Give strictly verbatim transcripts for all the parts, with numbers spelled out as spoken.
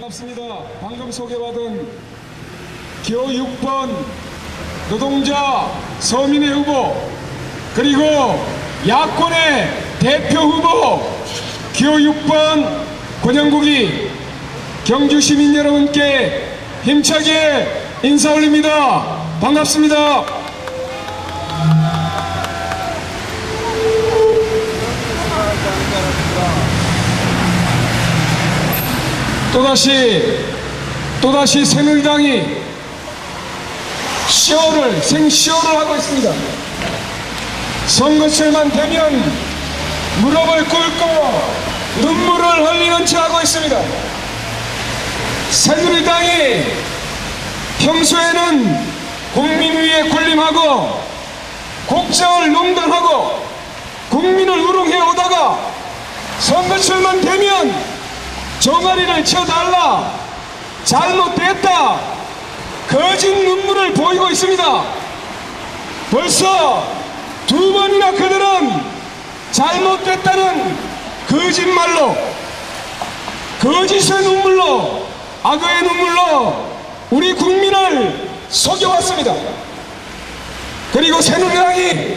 반갑습니다. 방금 소개받은 기호 육 번 노동자 서민의 후보, 그리고 야권의 대표 후보 기호 육 번 권영국이 경주 시민 여러분께 힘차게 인사 올립니다. 반갑습니다. 또다시 또다시 새누리당이 쇼를 생쇼를 하고 있습니다. 선거철만 되면 무릎을 꿇고 눈물을 흘리는 채 하고 있습니다. 새누리당이 평소에는 국민 위에 군림하고 국정을 농단하고 국민을 우롱해 오다가 선거철만 되면 종아리를 쳐달라, 잘못됐다, 거짓 눈물을 보이고 있습니다. 벌써 두 번이나 그들은 잘못됐다는 거짓말로, 거짓의 눈물로, 악의 눈물로 우리 국민을 속여왔습니다. 그리고 새누리당이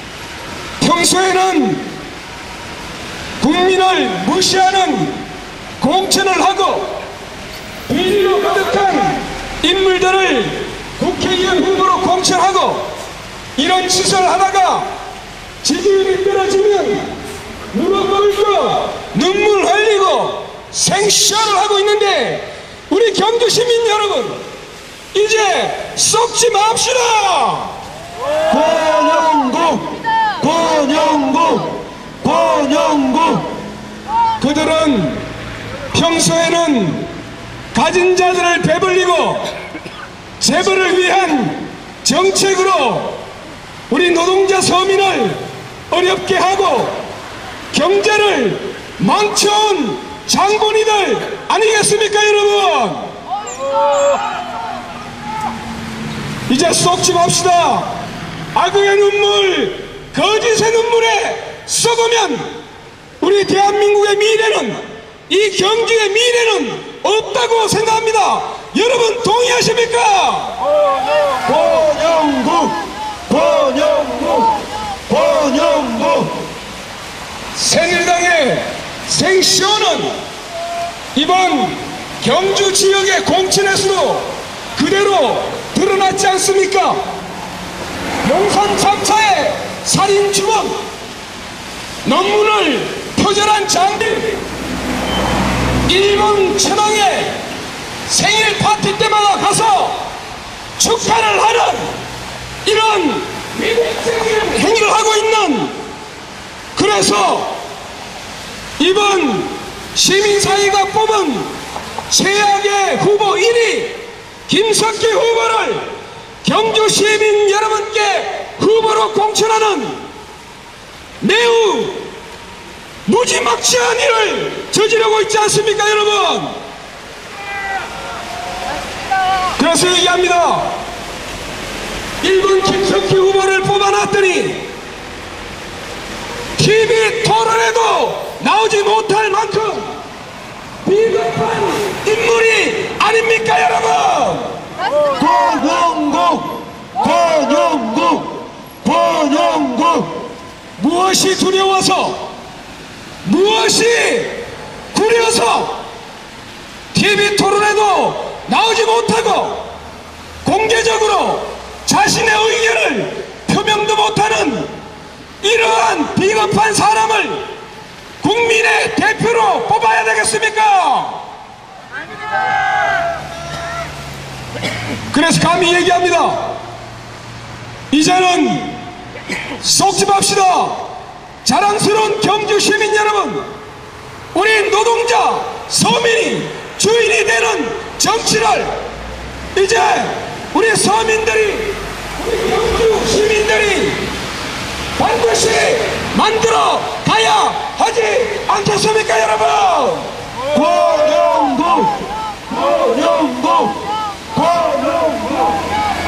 평소에는 국민을 무시하는 공천을 하고 비리로 가득한 인물들을 국회의원 후보로 공천하고 이런 짓을 하다가 지지율이 떨어지면 무릎 꿇고 눈물 흘리고 생쇼를 하고 있는데, 우리 경주 시민 여러분, 이제 썩지 맙시다. 권영국, 권영국, 권영국. 그들은 평소에는 가진 자들을 배불리고 재벌을 위한 정책으로 우리 노동자 서민을 어렵게 하고 경제를 망쳐온 장본이들 아니겠습니까, 여러분? 이제 쏟지 맙시다. 악의 눈물, 거짓의 눈물에 썩으면 우리 대한민국의 미래는, 이 경주의 미래는 없다고 생각합니다. 여러분 동의하십니까? 권영국, 권영국, 권영국. 새누리당의 생쇼는 이번 경주 지역의 공천에서도 그대로 드러났지 않습니까? 용산 참사의 살인 주범, 논문을 표절한 장비, 일본 천황의 생일 파티 때마다 가서 축하를 하는 이런 위대적인 행위를 하고 있는, 그래서 이번 시민사회가 뽑은 최악의 후보 일 위 김석기 후보를 경주 시민 여러분께 후보로 공천하는 매우 무지막지한 일을 저지르고 있지 않습니까, 여러분? 그래서 얘기합니다. 일본 김석기 후보를 뽑아놨더니 티비 토론에도 나오지 못할 만큼 비겁한 인물이 아닙니까, 여러분? 권영국, 권영국, 권영국. 무엇이 두려워서, 무엇이 구려서 티비 토론에도 나오지 못하고 공개적으로 자신의 의견을 표명도 못하는 이러한 비겁한 사람을 국민의 대표로 뽑아야 되겠습니까? 그래서 감히 얘기합니다. 이제는 썩지 맙시다. 자랑스러운 경주 시민 여러분, 우리 노동자 서민이 주인이 되는 정치를 이제 우리 서민들이, 우리 경주 시민들이 반드시 만들어 가야 하지 않겠습니까, 여러분? 권영국, 권영국, 권영국.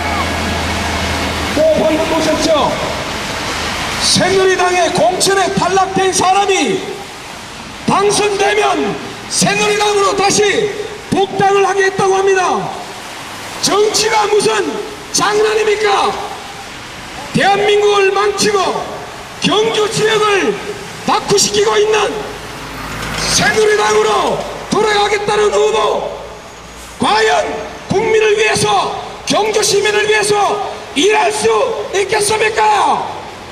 네, 방금 보셨죠? 새누리당의 공천에 탈락된 사람이 당선되면 새누리당으로 다시 복당을 하겠다고 합니다. 정치가 무슨 장난입니까? 대한민국을 망치고 경주 지역을 낙후시키고 있는 새누리당으로 돌아가겠다는 후보, 과연 국민을 위해서, 경주 시민을 위해서 일할 수 있겠습니까?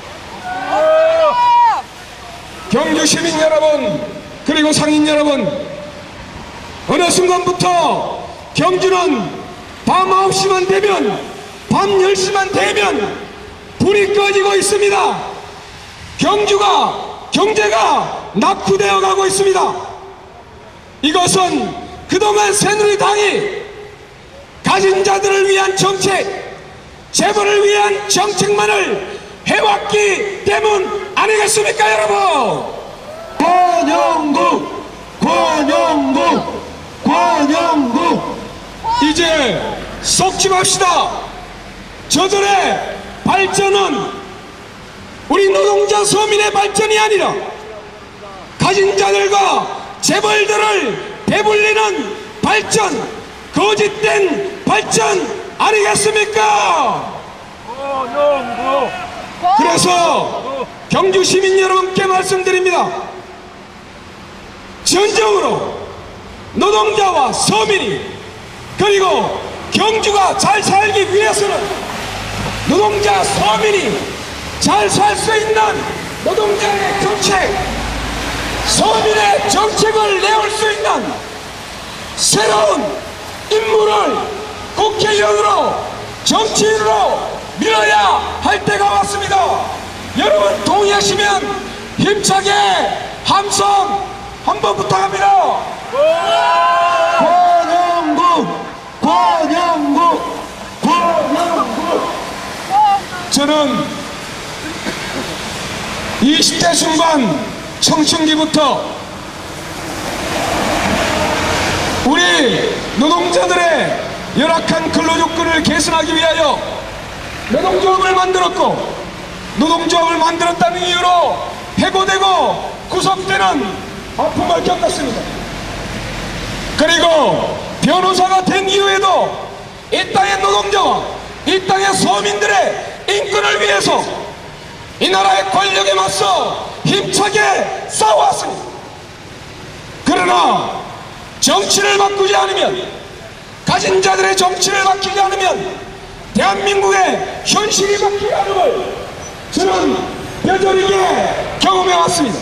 경주 시민 여러분, 그리고 상인 여러분, 어느 순간부터 경주는 밤 아홉 시만 되면, 밤 열 시만 되면 불이 꺼지고 있습니다. 경주가, 경제가 낙후되어 가고 있습니다. 이것은 그동안 새누리당이 가진 자들을 위한 정책, 재벌을 위한 정책만을 해왔기 때문 아니겠습니까, 여러분? 권영국, 권영국, 권영국. 이제 속지 맙시다. 저들의 발전은 우리 노동자 서민의 발전이 아니라 가진 자들과 재벌들을 배불리는 발전, 거짓된 발전 아니겠습니까? 그래서 경주 시민 여러분께 말씀드립니다. 진정으로 노동자와 서민이, 그리고 경주가 잘 살기 위해서는 노동자 서민이 잘 살 수 있는 노동자의 정책, 서민의 정책을 내올 수 있는 새로운 인물을 국회의원으로, 정치인으로 밀어야 할 때가 왔습니다. 여러분 동의하시면 힘차게 함성 한번 부탁합니다. 권영국, 권영국, 권영국. 저는 이십 대 중반 청춘기부터 우리 노동자들의 열악한 근로조건을 개선하기 위하여 노동조합을 만들었고, 노동조합을 만들었다는 이유로 해고되고 구속되는 아픔을 겪었습니다. 그리고 변호사가 된 이후에도 이 땅의 노동자와 이 땅의 서민들의 인권을 위해서 이 나라의 권력에 맞서 힘차게 싸워왔습니다. 그러나 정치를 바꾸지 않으면, 가진 자들의 정치를 바뀌지 않으면 대한민국의 현실이 바뀌지 않음을 저는 뼈저리게 경험해왔습니다.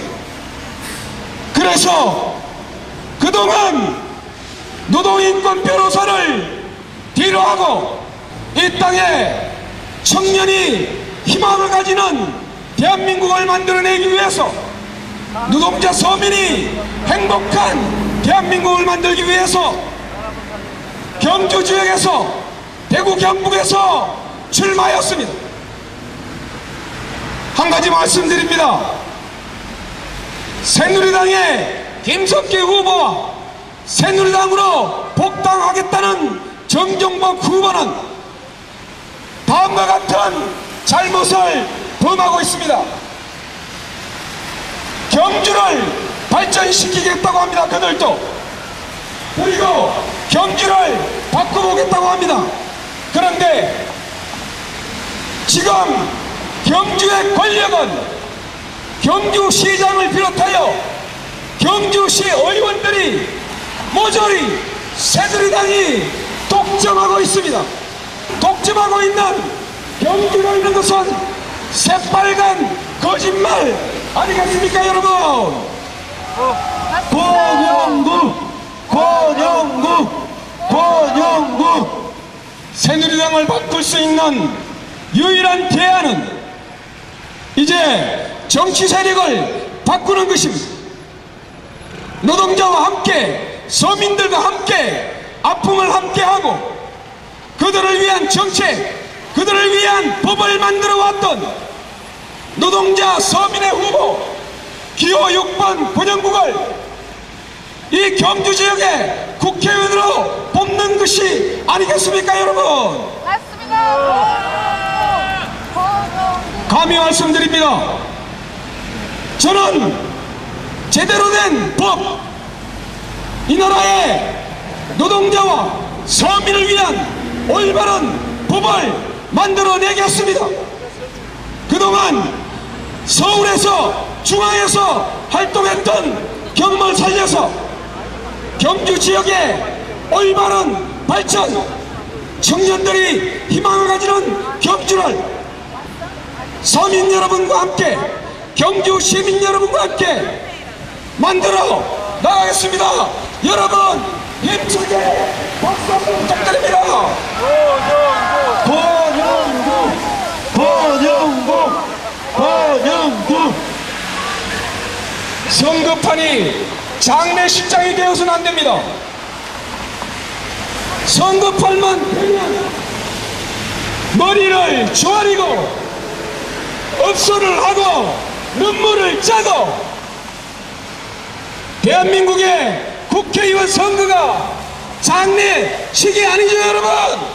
그래서 그동안 노동인권 변호사를 뒤로하고 이 땅에 청년이 희망을 가지는 대한민국을 만들어내기 위해서, 노동자 서민이 행복한 대한민국을 만들기 위해서 경주 지역에서, 대구 경북에서 출마하였습니다. 한 가지 말씀드립니다. 새누리당의 김석기 후보와 새누리당으로 복당하겠다는 정종복 후보는 다음과 같은 잘못을 범하고 있습니다. 경주를 발전시키겠다고 합니다. 그들도. 그리고 경주를 바꿔보겠다고 합니다. 그런데 지금 경주의 권력은 경주시장을 비롯하여 경주시 의원들이 모조리 새누리당이 독점하고 있습니다. 독점하고 있는 경주로 있는 것은 새빨간 거짓말 아니겠습니까, 여러분? 권영국, 권영국, 권영국. 새누리당을 바꿀 수 있는 유일한 대안은 이제 정치 세력을 바꾸는 것입니다. 노동자와 함께, 서민들과 함께 아픔을 함께하고 그들을 위한 정책, 그들을 위한 법을 만들어 왔던 노동자 서민의 후보 기호 육 번 권영국을 이 경주 지역의 국회의원으로 뽑는 것이 아니겠습니까, 여러분? 맞습니다. 감히 말씀드립니다. 저는 제대로 된 법, 이 나라의 노동자와 서민을 위한 올바른 법을 만들어내겠습니다. 그동안 서울에서 중앙에서 활동했던 경험을 살려서 경주 지역의 올바른 발전, 청년들이 희망을 가지는 경주를 서민 여러분과 함께, 경주 시민 여러분과 함께 만들어 나가겠습니다. 여러분 힘차게 박수 한번 부탁드립니다. 권영국, 권영국, 권영국. 성급하니 장례식장이 되어서는 안 됩니다. 성급할만 되면 머리를 조아리고 업소를 하고 눈물을 짜고 대한민국의 국회의원 선거가 장례식이 아니죠, 여러분.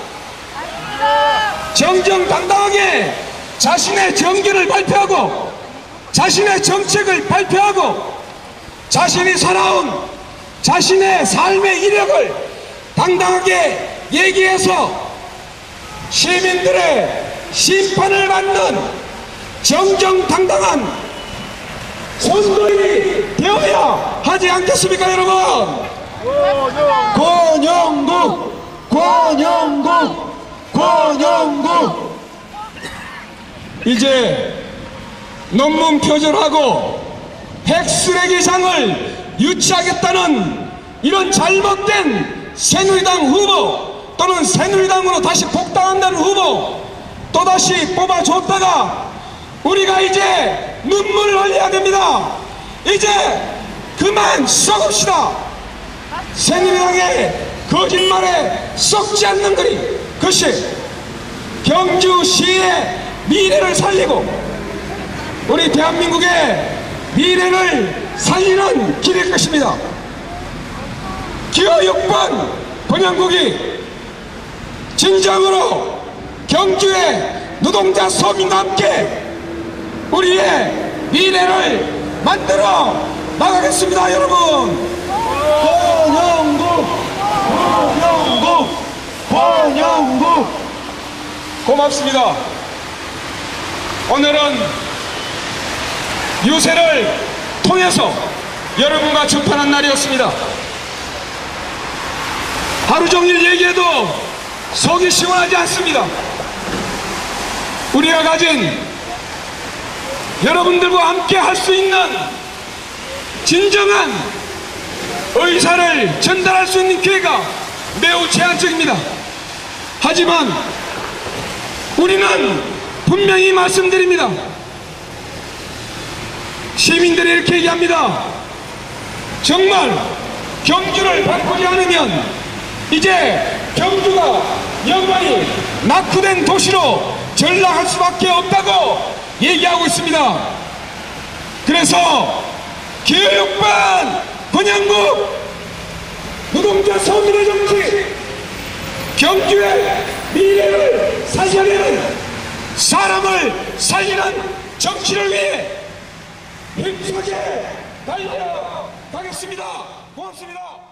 정정당당하게 자신의 정견을 발표하고 자신의 정책을 발표하고 자신이 살아온 자신의 삶의 이력을 당당하게 얘기해서 시민들의 심판을 받는 정정당당한 선거인이 되어야 하지 않겠습니까, 여러분? 권영국, 권영국, 권영국. 이제 논문 표절하고 핵쓰레기장을 유치하겠다는 이런 잘못된 새누리당 후보 또는 새누리당으로 다시 복당한다는 후보 또다시 뽑아줬다가 우리가 이제 눈물을 흘려야 됩니다. 이제 그만 썩읍시다. 새누리당의 거짓말에 썩지 않는 것이 경주시의 미래를 살리고 우리 대한민국의 미래를 살리는 길일 것입니다. 기호 육 번 권영국이 진정으로 경주의 노동자 서민과 함께 우리의 미래를 만들어 나가겠습니다, 여러분. 권영국, 권영국, 권영국. 고맙습니다. 오늘은 유세를 통해서 여러분과 접하는 날이었습니다. 하루 종일 얘기해도 속이 시원하지 않습니다. 우리가 가진 여러분들과 함께 할 수 있는 진정한 의사를 전달할 수 있는 기회가 매우 제한적입니다. 하지만 우리는 분명히 말씀드립니다. 시민들이 이렇게 얘기합니다. 정말 경주를 바꾸지 않으면 이제 경주가 영원히 낙후된 도시로 전락할 수밖에 없다고 얘기하고 있습니다. 그래서 기호 육 번 권영국 노동자 서민의 정치, 경주의 미래를 살려내는, 사람을 살리는 정치를 위해 힘차게 달려가겠습니다. 고맙습니다.